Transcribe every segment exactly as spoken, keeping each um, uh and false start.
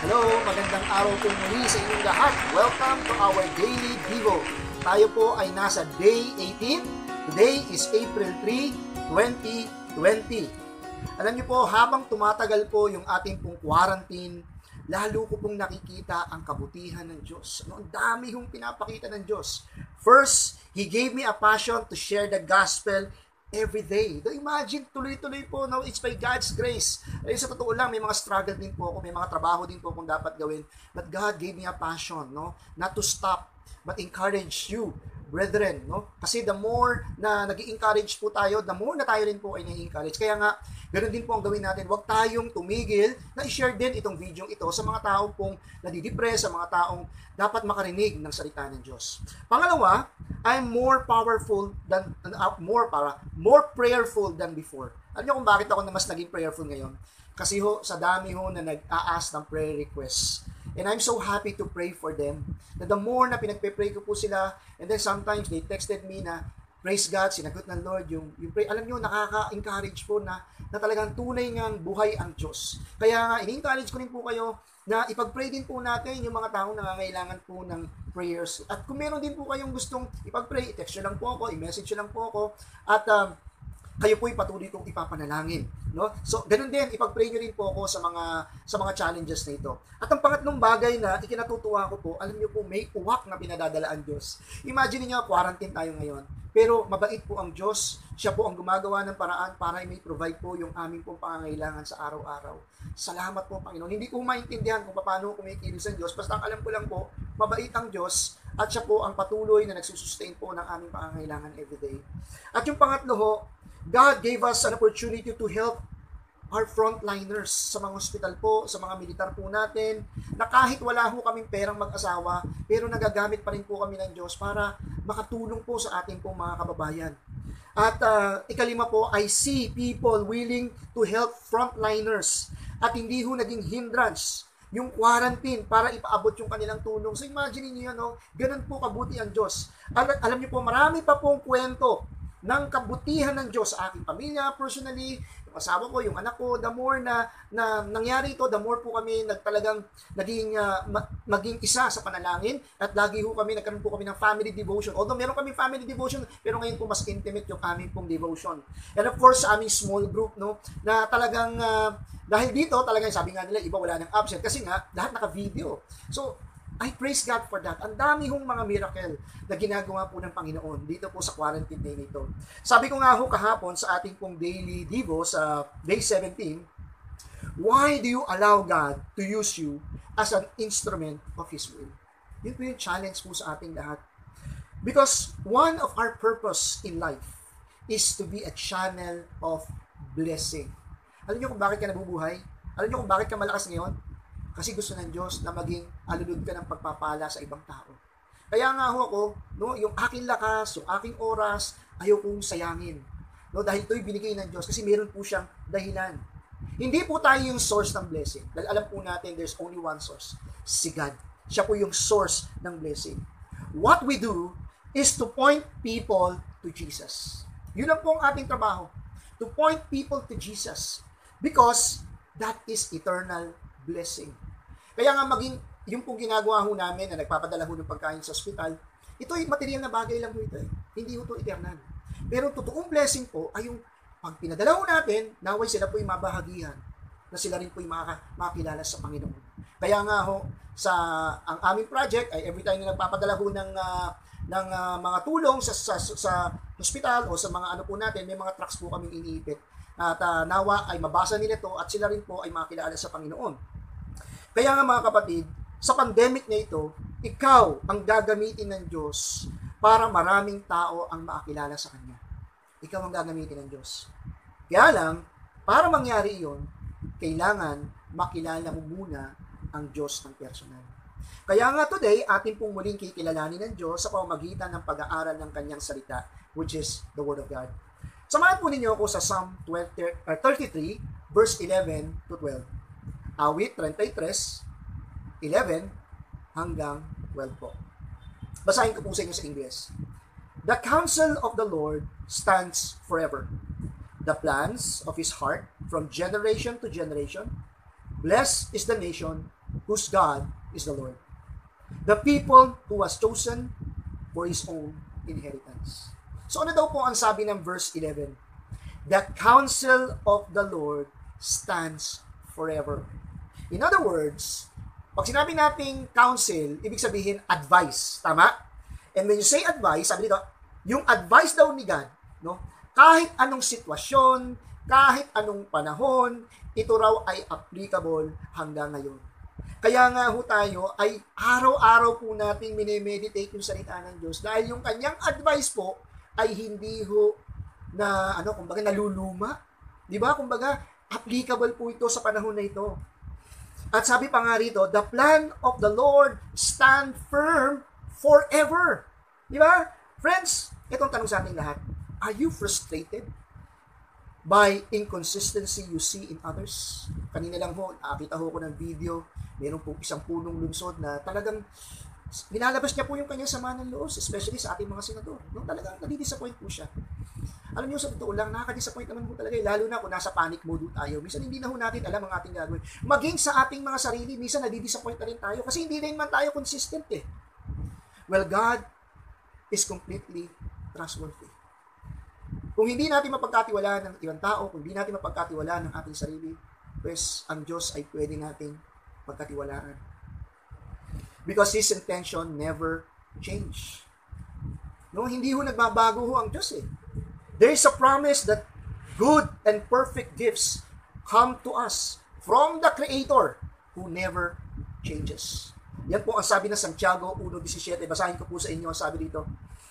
Hello, magandang araw po muli sa inyong lahat. Welcome to our Daily Devo. Tayo po ay nasa Day eighteen. Today is April third, twenty twenty. Alam niyo po, habang tumatagal po yung ating pong quarantine, lalo ko pong nakikita ang kabutihan ng Diyos. Ano, ang dami yung pinapakita ng Diyos. First, He gave me a passion to share the gospel every day. Do imagine, tuloy-tuloy po, no? It's by God's grace. Ay, sa totoo lang, may mga struggle din po ako, may mga trabaho din po akong dapat gawin. But God gave me a passion, no? Not to stop, but encourage you, brethren, no? Kasi the more na nag-i-encourage po tayo, the more na tayo rin po ay nai-encourage. Kaya nga, ganoon din po ang gawin natin. Huwag tayong tumigil na i-share din itong video ito sa mga taong pong nadidepress, sa mga taong dapat makarinig ng salita ng Diyos. Pangalawa, I'm more powerful than, uh, more para, more prayerful than before. Alam niyo kung bakit ako na mas naging prayerful ngayon? Kasi ho, sa dami ho na nag-a-ask ng prayer requests. And I'm so happy to pray for them. Na the more na pinagpe-pray ko po sila, and then sometimes they texted me na, praise God, sinagot ng Lord yung, yung pray. Alam niyo, nakaka-encourage po na, na talagang tunay ngang buhay ang Diyos. Kaya nga, in-encourage ko rin po kayo na ipag-pray din po natin yung mga taong nangangailangan po ng prayers. At kung meron din po kayong gustong ipag-pray, i-text nyo lang po ako, i-message nyo lang po ako, at um, kayo po patuloy kong ipapanalangin, no? So, ganun din, ipag-pray nyo rin po ako sa mga sa mga challenges na ito. At ang pangatlong bagay na ikinatutuwa ko po, alam niyo po, may uwak na pinadadala ang Diyos. Imagine niyo, quarantine tayo ngayon, pero mabait po ang Diyos. Siya po ang gumagawa ng paraan para may provide po yung aming pong pangangailangan sa araw-araw. Salamat po, Panginoon. Hindi ko maintindihan kung paano kumikilos ang Diyos, basta ang alam ko lang po, mabait ang Diyos at siya po ang patuloy na nagsusustain po ng aming pangangailangan everyday. At yung pangatlo ho, God gave us an opportunity to help our frontliners sa mga hospital po, sa mga militar po natin, na kahit wala ho kaming perang mag-asawa, pero nagagamit pa rin po kami ng Diyos para makatulong po sa ating pong mga kababayan. At uh, ikalima po, I see people willing to help frontliners at hindi ho naging hindrance yung quarantine para ipaabot yung kanilang tulong. So imagine niyo yan, no? Ganun po kabuti ang Diyos. Al- alam niyo po, marami pa pong kwento ng kabutihan ng Diyos sa aking pamilya, personally, yung asawa ko, yung anak ko, the more na, na nangyari ito, the more po kami nagtalagang naging, uh, ma- maging isa sa panalangin, at lagi ho kami, nagkaroon po kami ng family devotion. Although meron kami family devotion, pero ngayon po mas intimate yung aming pong devotion. And of course, sa aming small group, no, na talagang, uh, dahil dito, talagang sabi nga nila, iba wala ng absent, kasi nga, lahat naka-video. So, I praise God for that. Ang dami hong mga miracle na ginagawa po ng Panginoon dito po sa quarantine day nito. Sabi ko nga ho kahapon sa ating pong daily devo sa day seventeen, why do you allow God to use you as an instrument of His will? Yun po yung challenge po sa ating lahat. Because one of our purpose in life is to be a channel of blessing. Alam niyo kung bakit ka nabubuhay? Alam niyo kung bakit ka malakas ngayon? Kasi gusto ng Diyos na maging alulod ka ng pagpapala sa ibang tao. Kaya nga ho ako, no, yung aking lakas, yung aking oras, ayaw kong sayangin. No, dahil ito'y binigay ng Diyos kasi meron po siyang dahilan. Hindi po tayo yung source ng blessing. Dahil alam po natin there's only one source. Si God. Siya po yung source ng blessing. What we do is to point people to Jesus. Yun lang po ang ating trabaho. To point people to Jesus. Because that is eternal blessing. Kaya nga maging, yung pong ginagawa ho namin na nagpapadala ho ng pagkain sa ospital, ito ay material na bagay lang ho ito eh. Hindi ho ito eternal. Pero totoong blessing po ay yung pag pinadala ho natin, naway sila po yung mabahagihan na sila rin po yung maka, makakilala sa Panginoon. Kaya nga ho, sa ang aming project ay every time na nagpapadala ho ng, uh, ng uh, mga tulong sa, sa, sa hospital o sa mga ano po natin, may mga trucks po kaming iniipit. At uh, nawa ay mabasa nila ito at sila rin po ay makakilala sa Panginoon. Kaya nga mga kapatid, sa pandemic na ito, ikaw ang gagamitin ng Diyos para maraming tao ang makakilala sa Kanya. Ikaw ang gagamitin ng Diyos. Kaya lang, para mangyari iyon, kailangan makilala mo muna ang Diyos ng personal. Kaya nga today, atin pong muling kikilalanin ng Diyos sa pamamagitan ng pag-aaral ng Kanyang salita, which is the Word of God. Samahan po ninyo ako sa Psalm thirty-three, verse eleven to twelve. Awit thirty-three, eleven hanggang twelve po. Basahin ko po sa inyo sa English. The counsel of the Lord stands forever. The plans of His heart from generation to generation. Blessed is the nation whose God is the Lord. The people who was chosen for His own inheritance. So ano daw po ang sabi ng verse eleven? The counsel of the Lord stands forever. In other words, pag sinabi nating counsel, ibig sabihin advice. Tama? And when you say advice, sabi dito, yung advice daw ni God, no? Kahit anong sitwasyon, kahit anong panahon, ito raw ay applicable hanggang ngayon. Kaya nga ho tayo ay araw-araw po nating minimeditate yung salita ng Diyos dahil yung kanyang advice po ay hindi ho na ano, kumbaga naluluma. Di ba? Kumbaga, applicable po ito sa panahon na ito. At sabi pa nga rito, the plan of the Lord stand firm forever. Di ba? Friends, itong tanong sa ating lahat, are you frustrated by inconsistency you see in others? Kanina lang ho, nakakita ho ko ng video, meron po isang punong lungsod na talagang nilalabas niya po yung kanyang sama ng loob, especially sa ating mga senador. No, talagang nadidisappoint po siya. Alam niyo, sa totoo lang, nakaka-disappoint naman po talaga, lalo na kung nasa panic mode tayo. Minsan hindi na ho natin alam ang ating gagawin. Maging sa ating mga sarili, minsan nadidisappoint na rin tayo kasi hindi rin man tayo consistent eh. Well, God is completely trustworthy. Kung hindi natin mapagkatiwalaan ng ibang tao, kung hindi natin mapagkatiwalaan ng ating sarili, pues ang Diyos ay pwede nating pagkatiwalaan. Because His intention never change. No, hindi ho nagbabago ho ang Diyos eh. There is a promise that good and perfect gifts come to us from the Creator who never changes. Yan po ang sabi ng Santiago one seventeen. Basahin ko po sa inyo ang sabi dito.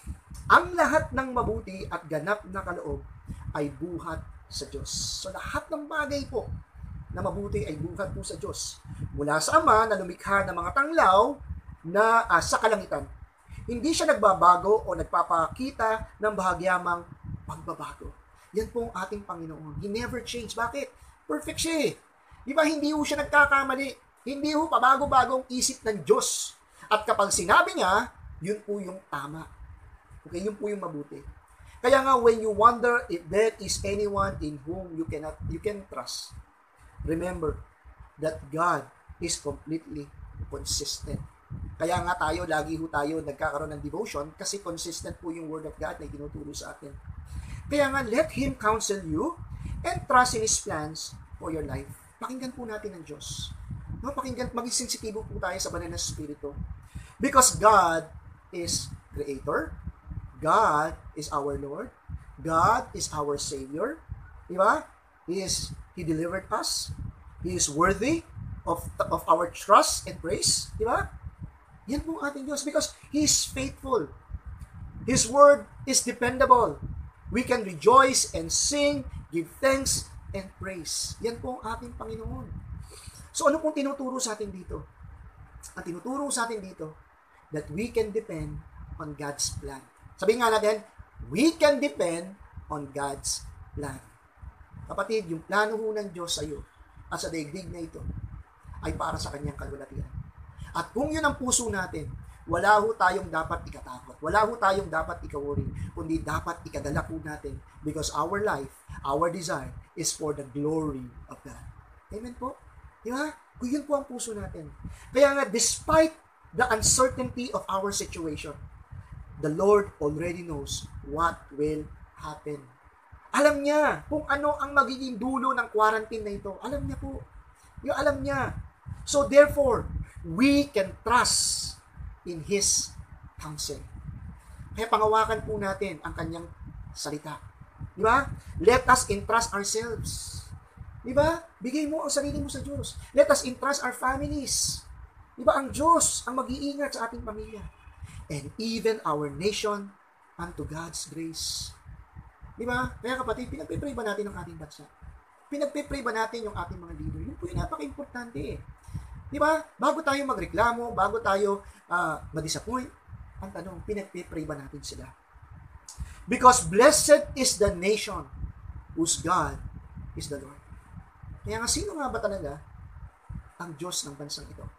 Ang lahat ng mabuti at ganap na kaloob ay buhat sa Diyos. So lahat ng bagay po na mabuti ay buhat po sa Diyos. Mula sa Ama na lumikha ng mga tanglaw na uh, sa kalangitan. Hindi siya nagbabago o nagpapakita ng bahagyamang pagbabago. Yan po ang ating Panginoon. He never changed. Bakit? Perfect siya eh. Di ba hindi ho siya nagkakamali? Hindi ho pabago-bagong isip ng Diyos. At kapag sinabi niya, yun po yung tama. Okay, yun po yung mabuti. Kaya nga, when you wonder if there is anyone in whom you cannot, you can trust, remember that God is completely consistent. Kaya nga tayo, lagi ho tayo nagkakaroon ng devotion kasi consistent po yung Word of God na itinuturo sa atin. Kaya nga, let Him counsel you and trust in His plans for your life. Pakinggan po natin ang Diyos. No, pakinggan, maging sensitibo po tayo sa banal na Espiritu. Because God is Creator. God is our Lord. God is our Savior. Di ba? He is, He delivered us. He is worthy of, of our trust and praise. Di ba? Yan po ating Diyos because He is faithful. His word is dependable. We can rejoice and sing, give thanks and praise. Yan po ang ating Panginoon. So ano pong tinuturo sa atin dito? Ang tinuturo sa atin dito that we can depend on God's plan. Sabihin nga natin, we can depend on God's plan. Kapatid, yung plano ho ng Diyos sa iyo at sa daigdig na ito ay para sa kanyang kalwalatian. At kung yun ang puso natin, wala ho tayong dapat ikatakot. Wala ho tayong dapat ikawori, kundi dapat ikadala po natin because our life, our desire is for the glory of God. Amen po? Di ba? Kung yun po ang puso natin. Kaya nga, despite the uncertainty of our situation, the Lord already knows what will happen. Alam niya kung ano ang magiging dulo ng quarantine na ito. Alam niya po. Yung alam niya. So therefore, we can trust in His counsel. Kaya pangawakan po natin ang kanyang salita. Di ba? Let us entrust ourselves. Di ba? Bigay mo ang sarili mo sa Diyos. Let us entrust our families. Di ba? Ang Diyos ang mag-iingat sa ating pamilya. And even our nation unto God's grace. Di ba? Kaya kapatid, pinagpipray ba natin ang ating bansa? Pinagpipray ba natin yung ating mga leader? Yun po yung napaka-importante eh. Di ba? Bago tayo magreklamo, bago tayo uh, ma-disappoint, ang tanong, pinagpipray ba natin sila? Because blessed is the nation whose God is the Lord. Kaya nga, sino nga ba talaga ang Diyos ng bansang ito?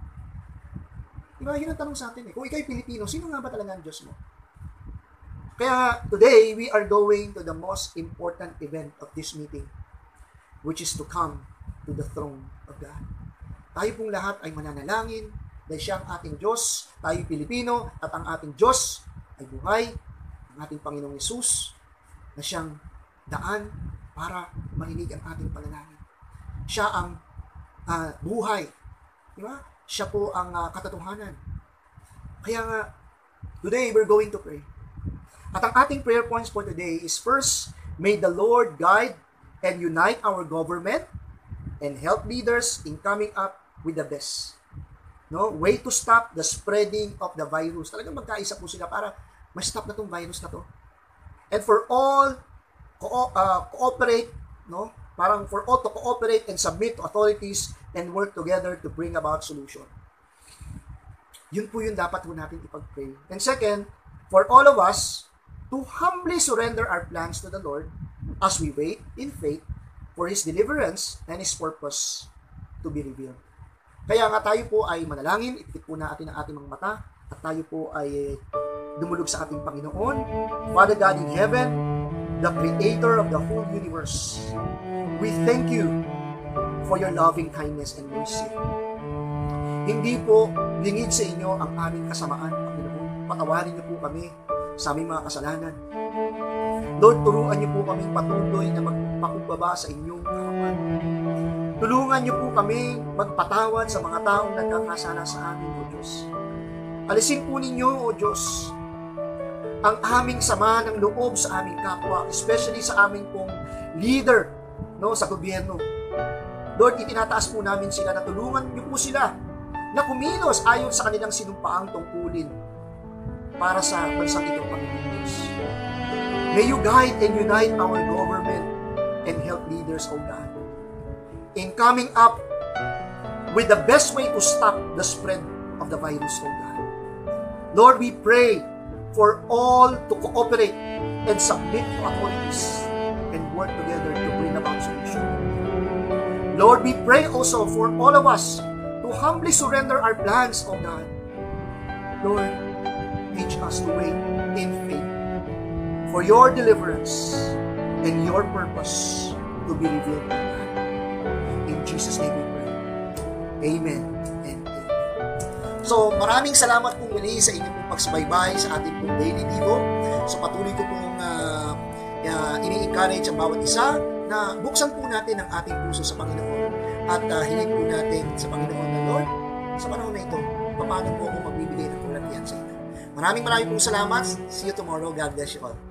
Diba, yun ang tanong sa atin eh. Kung ikaw'y Pilipino, sino nga ba talaga ang Diyos mo? Kaya today, we are going to the most important event of this meeting, which is to come to the throne of God. tayo pong lahat ay mananalangin dahil siya ang ating Diyos, tayo Pilipino, at ang ating Diyos ay buhay, ang ating Panginoong Yesus, na siyang daan para marinig ang ating panalangin. Siya ang uh, buhay. Diba? Siya po ang uh, katotohanan. Kaya nga, today we're going to pray. At ang ating prayer points for today is first, may the Lord guide and unite our government and help leaders in coming up with the best. No, way to stop the spreading of the virus. Talagang magkaisa po sila para ma-stop na tong virus na to. And for all co- uh, cooperate, no? Parang for all to cooperate and submit to authorities and work together to bring about solution. Yun po yung dapat po natin ipag-pray. And second, for all of us to humbly surrender our plans to the Lord as we wait in faith for His deliverance and His purpose to be revealed. Kaya nga tayo po ay manalangin, ipikit po natin ang ating mga mata, at tayo po ay dumulog sa ating Panginoon. Father God in heaven, the Creator of the whole universe, we thank you for your loving kindness and mercy. Hindi po lingid sa inyo ang aming kasamaan, Panginoon. Patawarin niyo po kami sa aming mga kasalanan. Lord, turuan niyo po kaming patuloy na magpakumbaba sa inyong harapan. Tulungan niyo po kami magpatawad sa mga taong nagkakasala sa amin, O Diyos. Alisin po ninyo, O Diyos, ang aming sama ng loob sa aming kapwa, especially sa aming pong leader, no, sa gobyerno. Lord, itinataas po namin sila na tulungan niyo po sila na kumilos ayon sa kanilang sinumpaang tungkulin para sa bansang ito, Panginoon Diyos. May you guide and unite our government and help leaders, O God, in coming up with the best way to stop the spread of the virus, O God. Lord, we pray for all to cooperate and submit to authorities and work together to bring about solution. Lord, we pray also for all of us to humbly surrender our plans, O God. Lord, teach us to wait in faith for your deliverance and your purpose to be revealed, O God. In Jesus' name we pray. Amen and amen. So, maraming salamat po muli sa inyong pong pagsubaybay sa ating pong Daily Devo. So, patuloy ko pong uh, uh, ini-encourage ang bawat isa na buksan po natin ang ating puso sa Panginoon at uh, hilin po natin sa Panginoon na, Lord, sa panahon na ito, paano po ako magbibigay ng kulatian sa inyo. Maraming maraming pong salamat. See you tomorrow. God bless you all.